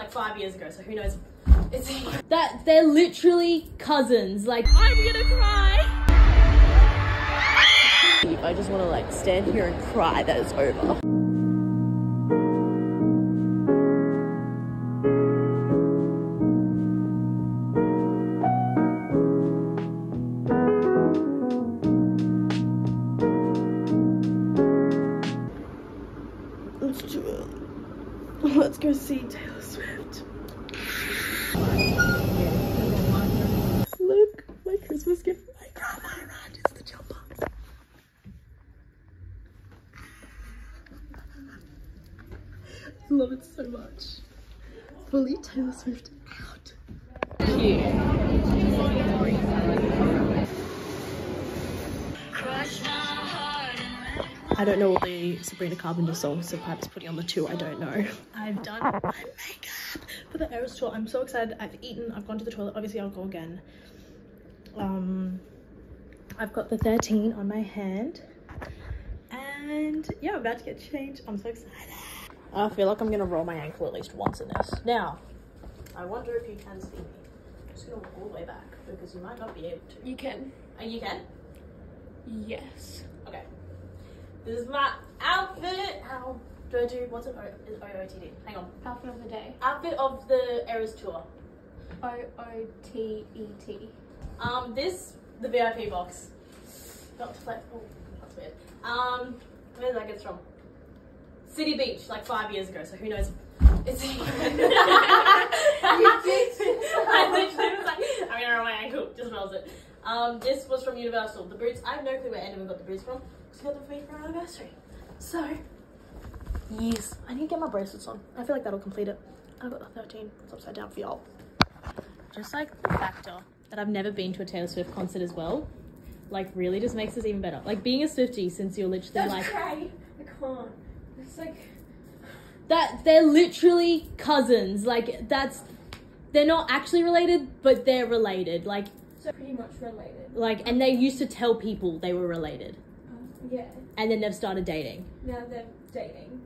like 5 years ago, so who knows. It's that they're literally cousins. Like, I'm gonna cry. I just want to like stand here and cry that it's over. It's too early. Let's go see Taylor Swift. Look, my Christmas gift for my grandma is the jumper. I love it so much. Fully Taylor Swift out. Cute. I don't know all the Sabrina Carpenter songs, so perhaps putting on the two, I don't know. I've done my makeup for the Eras tour. I'm so excited. I've eaten, I've gone to the toilet. Obviously, I'll go again. I've got the 13 on my hand. And yeah, I'm about to get changed. I'm so excited. I feel like I'm gonna roll my ankle at least once in this. Now, I wonder if you can see me. I'm just gonna walk all the way back because you might not be able to. You can. Oh, you can? Yes. Okay. This is my outfit. Ow. Do I do, what's it? Is OOTD? Hang on. Outfit of the day. Outfit of the Eras tour. OOTET. This, the VIP box. Not to flex. Oh, that's weird. Where did that get from? City Beach, like 5 years ago, so who knows. It's I literally was like, I'm gonna roll my ankle, just smells it. This was from Universal. The boots, I have no clue where anyone got the boots from. Just got them for me for our anniversary. So, yes, I need to get my bracelets on. I feel like that'll complete it. I've got the 13, it's upside down for y'all. Just like the factor that I've never been to a Taylor Swift concert as well, like really just makes this even better. Like being a Swiftie since you're literally That's like... great. I can't. It's like... That they're literally cousins. Like they're not actually related, but they're related. Like... So pretty much related. Like, and they used to tell people they were related. Yeah. And then they've started dating. Now they're dating.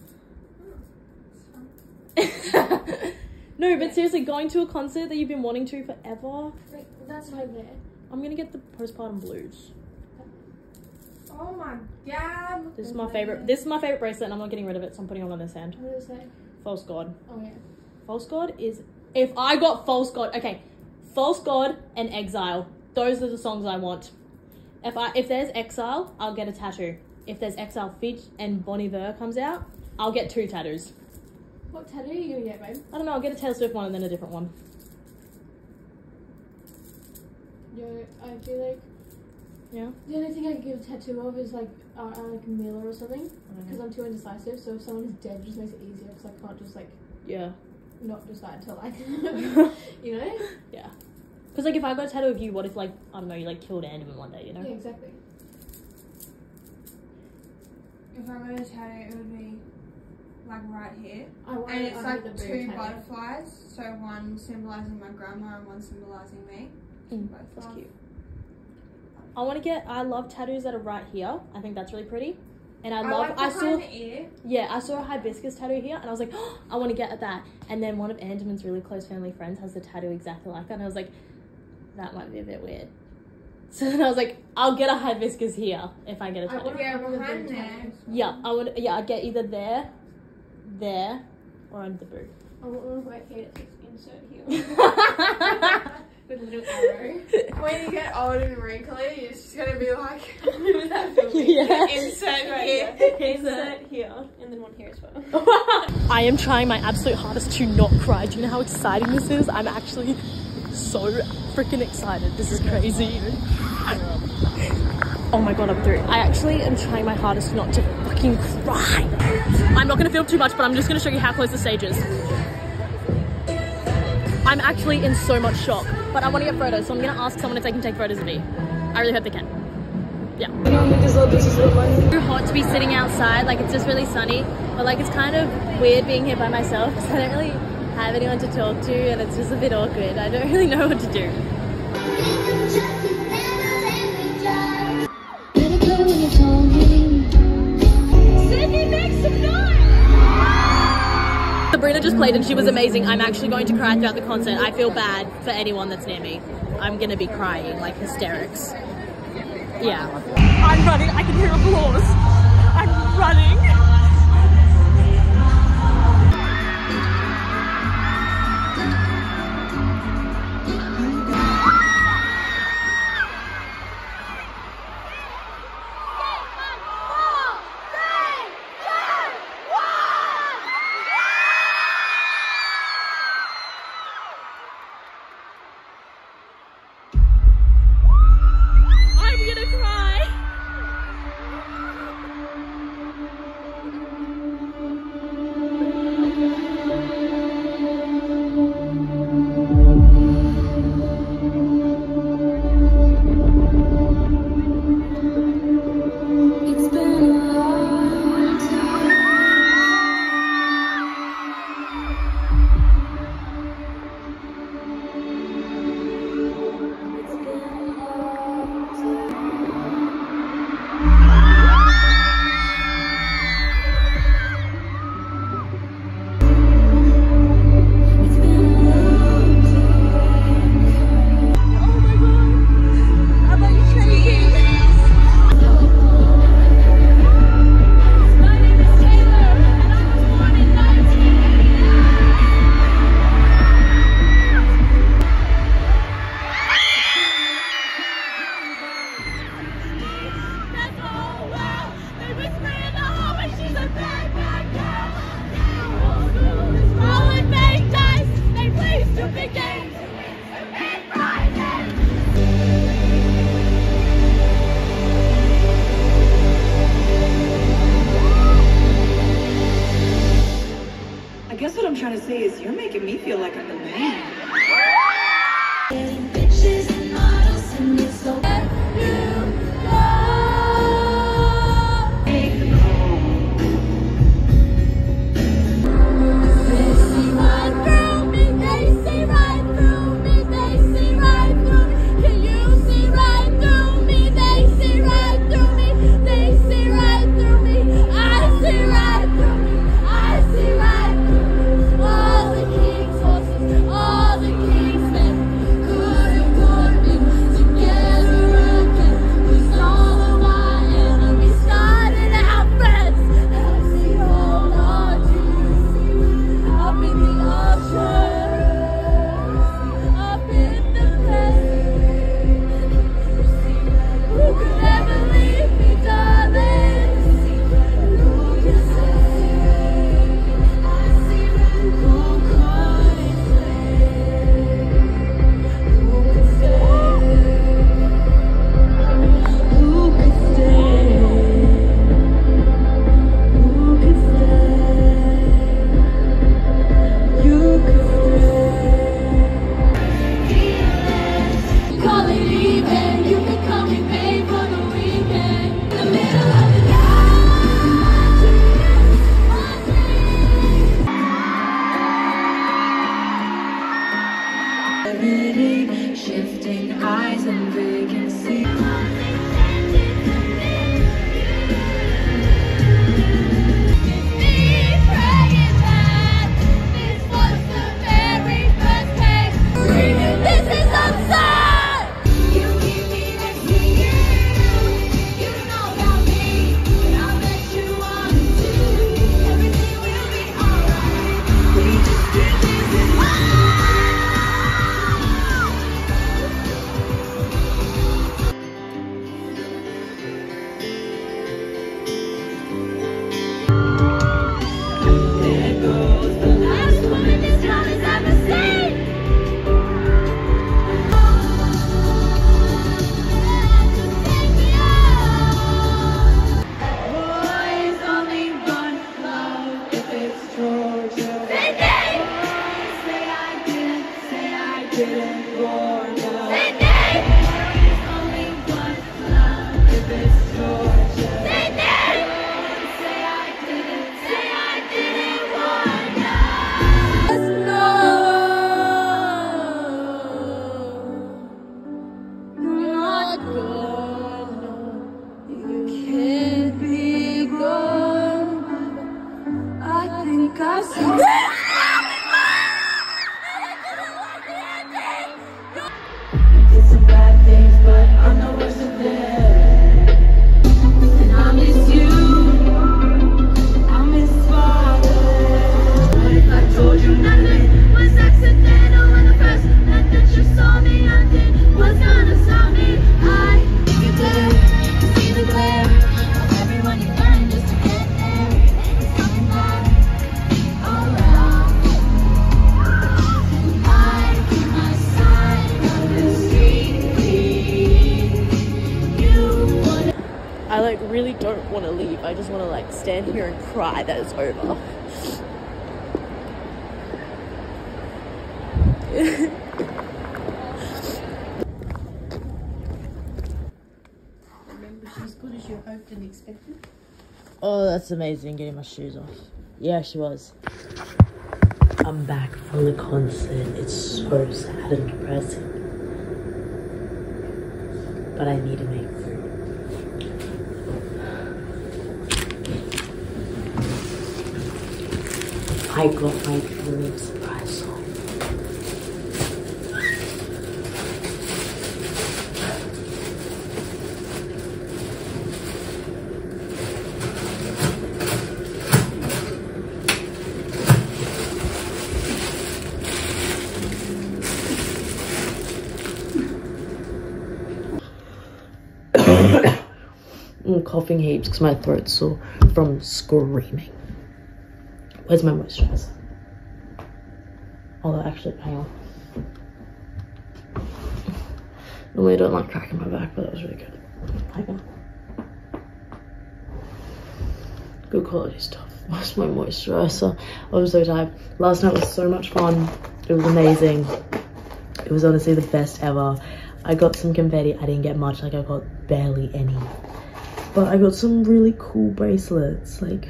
No, but seriously, going to a concert that you've been wanting to forever. Like, that's why there. I'm gonna get the Postpartum Blues. Oh my god. This is my favorite. This is my favorite bracelet, and I'm not getting rid of it, so I'm putting it on this hand. What does it say? False God. Oh yeah. False God is... If I got False God... Okay. False God and Exile. Those are the songs I want. If there's Exile, I'll get a tattoo. If there's Exile Feat and Bon Iver comes out, I'll get 2 tattoos. What tattoo are you gonna get, babe? I don't know, I'll get a Taylor Swift one and then a different one. Yo, I feel like... Yeah? The only thing I could get a tattoo of is like Miller or something. Because I'm too indecisive, so if someone is dead, it just makes it easier because I can't just like... Yeah. Not decide until like... you know? Yeah. Because like if I got a tattoo of you, what if like, I don't know, you like killed Andaman one day, you know? Yeah, exactly. If I got a tattoo, it would be like right here. And it's like 2 butterflies, so one symbolizing my grandma and one symbolizing me. That's cute. I love tattoos that are right here. I think that's really pretty. And I saw the ear. Yeah, I saw a hibiscus tattoo here and I was like, oh, I want to get at that. And then one of Andaman's really close family friends has the tattoo exactly like that, and I was like, that might be a bit weird. So then I was like, I'll get a hibiscus here if I get a tattoo. Yeah, behind there. Yeah, I'd get either there, or under the boot. I want one right here that says insert here. With a little arrow. When you get old and wrinkly, you're just gonna be like, Who's that filming? Yeah. insert Right here. Insert here. And then one here as well. I am trying my absolute hardest to not cry. Do you know how exciting this is? I'm actually so freaking excited. This is crazy. Oh my god, I'm through. I actually am trying my hardest not to fucking cry. I'm not gonna film too much, but I'm just gonna show you how close the stage is. I'm actually in so much shock, but I want to get photos, so I'm gonna ask someone if they can take photos of me. I really hope they can. Yeah. It's too hot to be sitting outside, like it's just really sunny, but like it's kind of weird being here by myself because I don't really have anyone to talk to and it's just a bit awkward. I don't really know what to do. The Sabrina just played and she was amazing. I'm actually going to cry throughout the concert. I feel bad for anyone that's near me. I'm gonna be crying, like hysterics. Yeah. I'm running, I can hear applause. I'm running. I guess what I'm trying to say is you're making me feel like I'm the man. Shifting eyes and vacancy. stand here and cry that it's over. Remember, she's as good as you hoped and expected. Oh, that's amazing, getting my shoes off. Yeah, she was. I'm back from the concert. It's so sad and depressing. But I need to make food. I got my dream surprise song. I'm coughing heaps because my throat's sore from screaming. Where's my moisturizer? Although actually, hang on. Normally I don't like cracking my back, but that was really good. Hang on. Good quality stuff. Where's my moisturizer? I was so tired. Last night was so much fun. It was amazing. It was honestly the best ever. I got some confetti. I didn't get much, like I got barely any. But I got some really cool bracelets, like,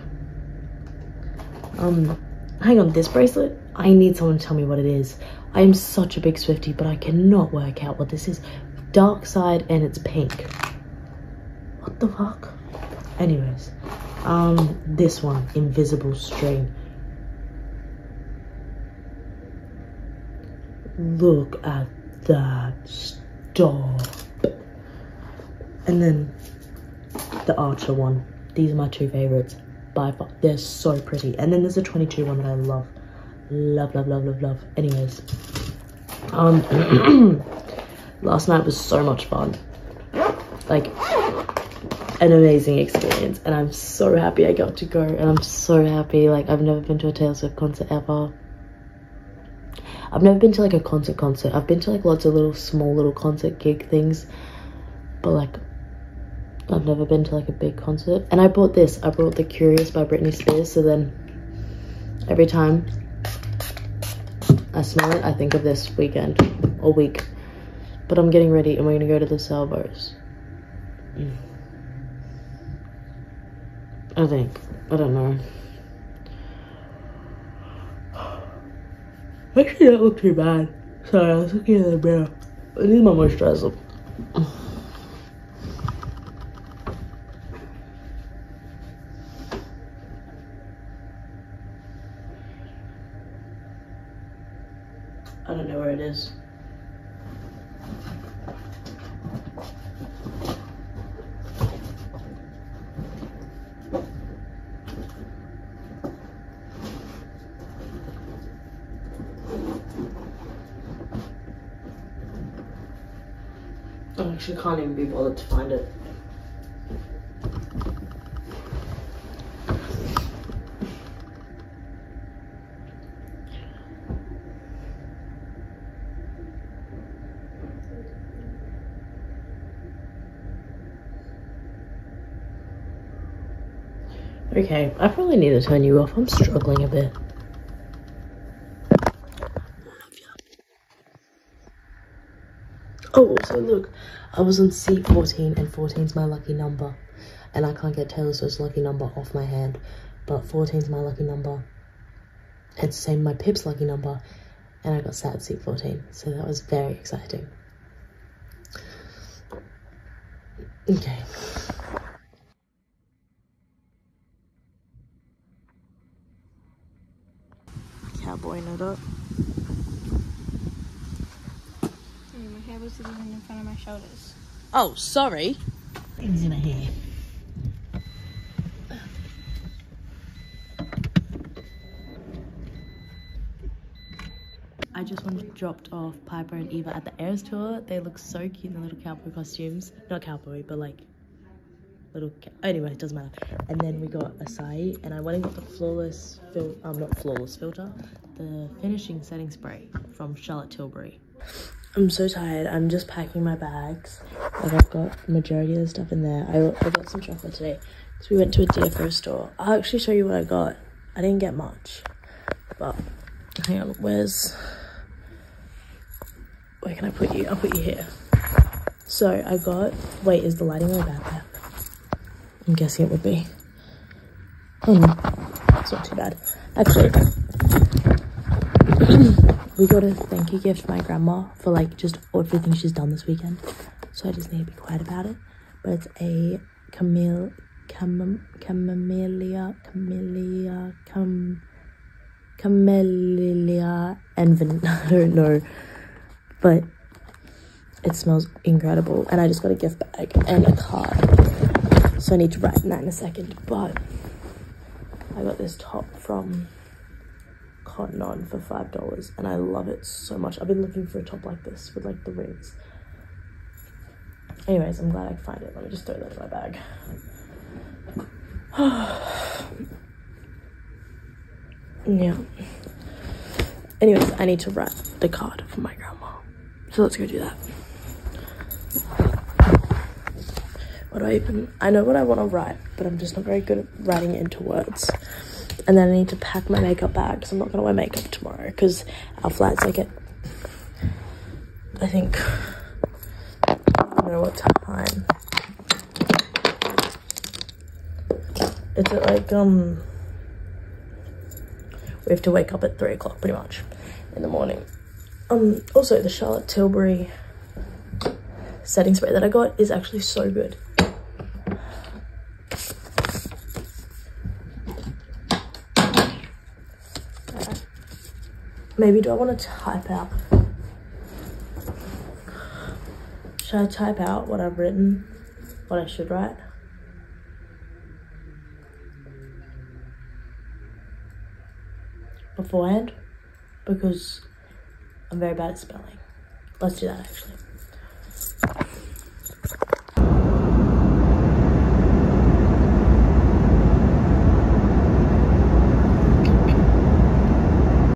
hang on, this bracelet, I need someone to tell me what it is. I am such a big Swiftie, but I cannot work out what this is. Dark side and it's pink. What the fuck? Anyways, this one, invisible string. Look at that, stop. And then the Archer one. These are my two favorites by far. They're so pretty. And then there's a 22 one that I love. Love, love, love, love, love. Anyways, last night was so much fun. Like, an amazing experience. And I'm so happy I got to go. And I'm so happy, like, I've never been to a Taylor Swift concert ever. I've never been to like a concert. I've been to like lots of little small little concert gig things. But like, I've never been to like a big concert. And I bought this. I bought the Curious by Britney Spears. So then every time I smell it, I think of this weekend or week. But I'm getting ready and we're going to go to the Salvos. I think. I don't know. Actually, that look too bad. Sorry, I was looking in the mirror. I need my moisturizer. I don't know where it is. I actually can't even be bothered to find it. Okay, I probably need to turn you off. I'm struggling a bit. Oh, also look, I was on seat 14 and 14's my lucky number. And I can't get Taylor Swift's lucky number off my hand. But 14's my lucky number. And same my Pip's lucky number. And I got sat at seat 14. So that was very exciting. Okay. Cowboy nut up. My hair was sitting in front of my shoulders. Oh, sorry. Things in my hair. I just dropped off Piper and Eva at the Eras tour. They look so cute in their little cowboy costumes. Not cowboy, but like little anyway, it doesn't matter. And then we got acai, and I went and got the flawless not flawless filter, the finishing setting spray from Charlotte Tilbury. I'm so tired. I'm just packing my bags. Like, I've got the majority of the stuff in there. I got some chocolate today. So we went to a DFO store. I'll actually show you what I got. I didn't get much, but hang on, where can I put you? I'll put you here. So I got, wait, is the lighting really bad there? I'm guessing it would be. It's not too bad. Actually, we got a thank you gift for my grandma for like just everything she's done this weekend. So I just need to be quiet about it. But it's a camellia and vanilla. I don't know, but it smells incredible. And I just got a gift bag and a card, so I need to write that in a second. But I got this top from Cotton On for $5 and I love it so much. I've been looking for a top like this with like the rings. Anyways, I'm glad I could find it. Let me just throw that in my bag. Yeah. Anyways, I need to write the card for my grandma. So let's go do that. What do I even... I know what I want to write, but I'm just not very good at writing it into words. And then I need to pack my makeup bag, because I'm not going to wear makeup tomorrow, because our flight's like at... I think... I don't know what time. It's at like, we have to wake up at 3 o'clock pretty much in the morning. Also the Charlotte Tilbury setting spray that I got is actually so good. Maybe do I want to type out? Should I type out what I've written? What I should write? Beforehand, because I'm very bad at spelling. Let's do that actually.